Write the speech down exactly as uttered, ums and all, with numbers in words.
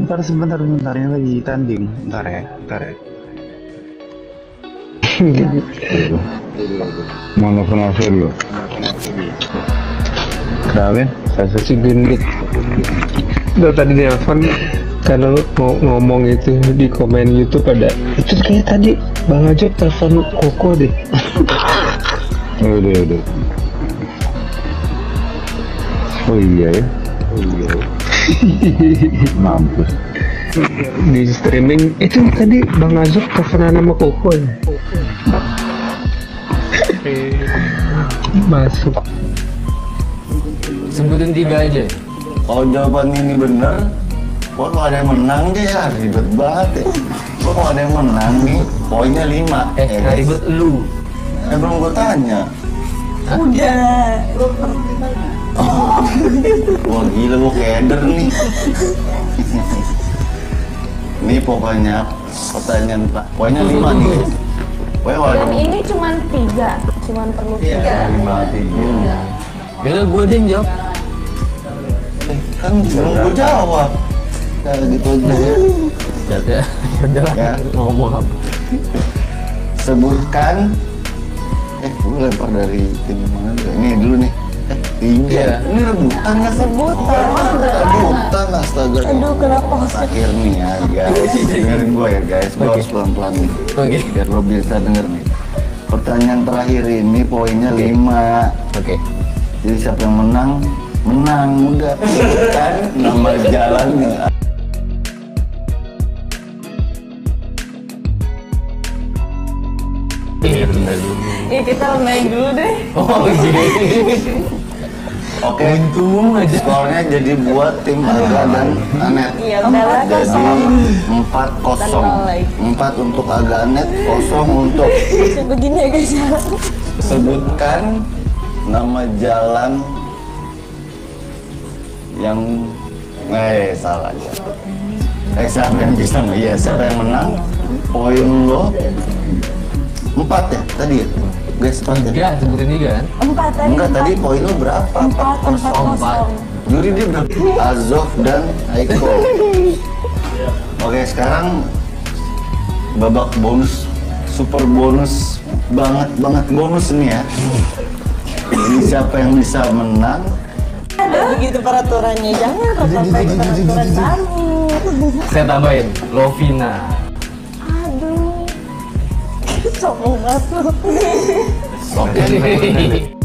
Bentar, sebentar, sebentar. Ini lagi tanding. Bentar ya, bentar ya. Mau nelfon Alfred lo? Kenapa? Saya sih gendut. Udah tadi nelfon karena lu mau ngomong itu di komen YouTube ada. Itu kayak tadi Bang Ajab telepon Koko deh. Oh, udah, udah. Oh iya ya. Oh iya. Mampus. Di streaming itu tadi Bang Azok teleponan sama Koko ya. Masuk. Sebutin tiga aja. Kalau jawaban ini bener, kok kalau ada yang menang deh ya ribet banget ya. Kok kalau ada yang menang nih, poinnya lima. Eh, ya, nggak guys. ribet lu. Eh belum gue tanya. Udah. Wah gila gue keder nih. Ini pokoknya pertanyaan pak, poinnya lima nih guys. Pokoknya kalau Dan ada ini cuma tiga, cuma perlu tiga. lima tiga. Yaudah gue deh yang jawab. Eh, kan belum gue jawab. Ya gitu aja ya. Ya, yaudah lah. Ya. Ngomong apa? Sebutkan. Eh, gue lempar dari tim mana dulu? Ini dulu nih. Eh, tiga. Iya. Ini rebutan nggak sih? Sebutan. Rebutan, astaga. Aduh, kenapa harus Terakhir nih ya, guys. Dengerin gue ya, guys. Gue Oke. harus pelan-pelan nih. Oke. Biar lo bisa denger nih. Pertanyaan terakhir ini poinnya lima. Oke. Jadi siapa yang menang? Menang, udah. Kan nama jalannya. Iya, bener dulu. Ih, kita main dulu deh. Oh iya. Oke. Untung aja. Skornya jadi buat tim Aga dan Anet. Iya, udah Jadi empat kosong. Empat untuk Aga Anet, kosong untuk. Begini ya guys. Sebutkan nama jalan yang eh salah ya. Eh siapa yang bisa iya siapa yang menang? Poin lo empat ya tadi ya? Guys empat ya? Tiga, sebutin tiga kan? Empat tadi. Enggak tadi poin lo berapa? Empat, empat Empat. kosong. Juri dia berapa? Azov dan Aiko. Oke sekarang babak bonus, super bonus banget banget bonus nih ya. Ini siapa yang bisa menang? Ada begitu peraturannya, jangan sampai peraturan kamu. Saya tambahin, Lovina. Aduh, sombong banget lu. Oke.